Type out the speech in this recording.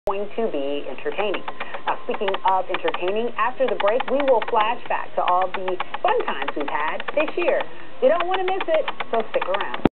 going to be entertaining. Now, speaking of entertaining, after the break, we will flash back to all the fun times we've had this year. You don't want to miss it, so stick around.